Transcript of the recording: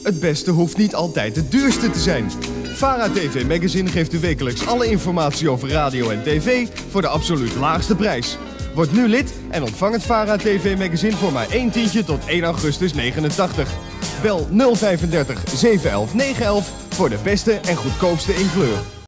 Het beste hoeft niet altijd het duurste te zijn. VARA TV Magazine geeft u wekelijks alle informatie over radio en tv voor de absoluut laagste prijs. Word nu lid en ontvang het VARA TV Magazine voor maar 1 tientje tot 1 augustus 89. Bel 035 711 911 voor de beste en goedkoopste in kleur.